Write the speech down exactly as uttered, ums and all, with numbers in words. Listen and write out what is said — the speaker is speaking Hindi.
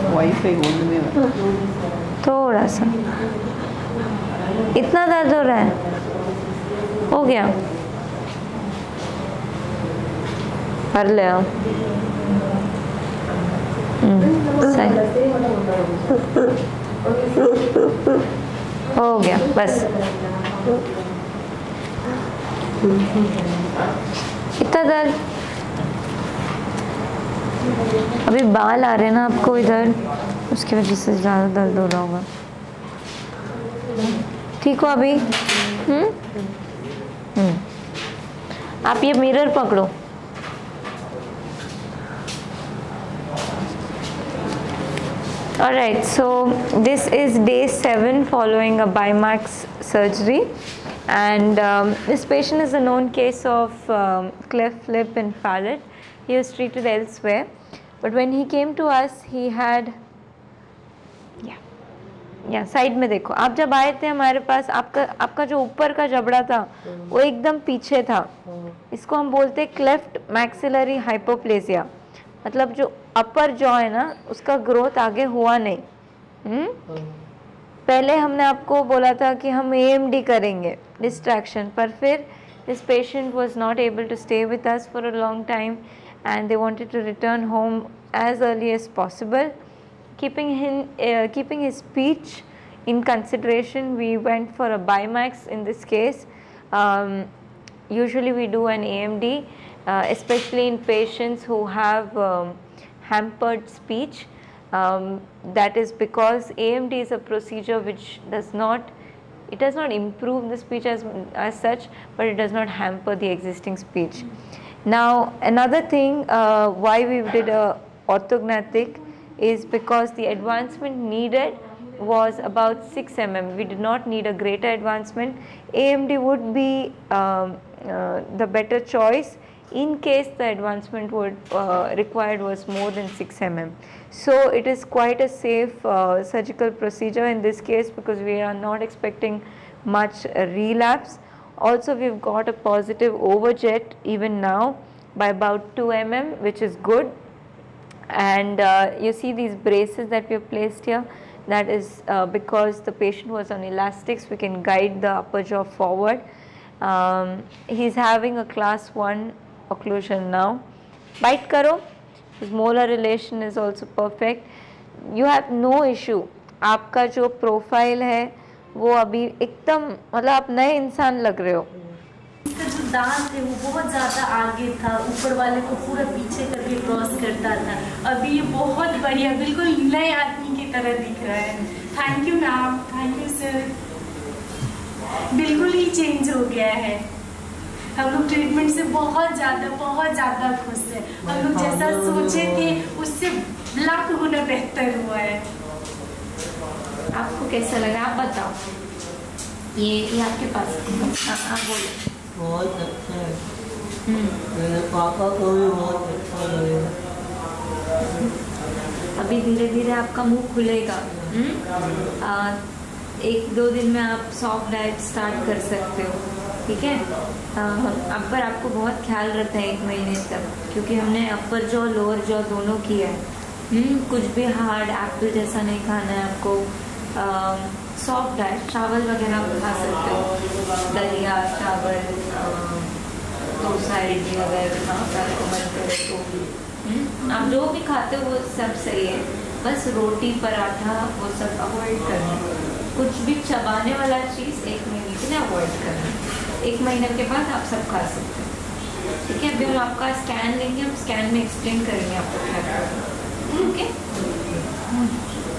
वाईफाई बोलने में थोड़ा सा। इतना दर्द हो रहा है? हो गया? कर ले आओ। सही हो गया बस। इतना दर्द? अभी बाल आ रहे हैं ना आपको इधर, उसकी वजह से ज़्यादा दर्द हो रहा होगा। ठीक हो अभी? हम्म हम्म आप ये मिरर पकड़ो। Alright, so this is day seven following a Bimax surgery, and um, this patient is a known case of um, cleft lip and palate. He was treated elsewhere, but when he came to us, he had yeah या साइड में देखो। आप जब आए थे हमारे पास, आपका आपका जो ऊपर का जबड़ा था वो एकदम पीछे था। इसको हम बोलते हैं क्लेफ्ट मैक्सिलरी हाइपोप्लेसिया, मतलब जो अपर जॉ है ना उसका ग्रोथ आगे हुआ नहीं। हुँ? पहले हमने आपको बोला था कि हम ए एम डी करेंगे डिस्ट्रैक्शन, पर फिर this patient was not able to stay with us for a long time and they wanted to return home as early as possible. Keeping him, uh, keeping his speech in consideration, we went for a Bimax in this case. Um, usually we do an A M D, uh, especially in patients who have um, hampered speech. Um, that is because A M D is a procedure which does not, it does not improve the speech as, as such, but it does not hamper the existing speech. Now another thing uh, why we did a orthognathic is because the advancement needed was about six millimeters. We did not need a greater advancement. A M D would be um, uh, the better choice in case the advancement would uh, required was more than six millimeters. So it is quite a safe uh, surgical procedure in this case because we are not expecting much uh, relapse. Also we have got a positive overjet even now by about two millimeters, which is good. And uh, you see these braces that we have placed here, that is uh, because the patient was on elastics. We can guide the upper jaw forward. Um, he is having a class one occlusion now. Bite karo, his molar relation is also perfect. You have no issue. आपका जो प्रोफाइल है वो अभी एकदम, मतलब आप नए इंसान लग रहे हो। इसका जो दांत है वो बहुत ज़्यादा आगे था, ऊपर वाले को पूरा पीछे करके क्रॉस करता था। अभी ये बहुत बढ़िया, बिल्कुल नए आदमी की तरह दिख रहा है। Thank you ma'am, thank you sir. बिल्कुल ही चेंज हो गया है। हम लोग ट्रीटमेंट से बहुत ज़्यादा बहुत ज़्यादा खुश हैं। हम लोग जैसा सोचे थे उससे लाख गुना बेहतर हुआ है। आपको कैसा लगा, आप बताओ। ये ये आपके पास, आप बोलो। बहुत अच्छा है, मेरे पापा को भी बहुत अच्छा लगेगा। अभी धीरे धीरे आपका मुंह खुलेगा। आ, एक दो दिन में आप सॉफ्ट डाइट स्टार्ट कर सकते हो, ठीक है। अब पर आपको बहुत ख्याल रखना है एक महीने तक, क्योंकि हमने अपर जॉ लोअर जॉ दोनों किया है। कुछ भी हार्ड एप्पल जैसा नहीं खाना है आपको। सॉफ्ट डाइट, चावल वगैरह आप खा सकते हो, दलिया, चावल, डोसा, इडली वगैरह आपको मन करे तो। आप जो भी खाते हो वो सब सही है, बस रोटी पराठा वो सब अवॉइड करना। कुछ भी चबाने वाला चीज़ एक महीने के लिए अवॉइड करना। एक महीने के बाद आप सब खा सकते हो, ठीक है। अभी हम आपका स्कैन लेंगे, हम स्कैन में एक्सप्लेन करेंगे आपको क्या करना है, ओके।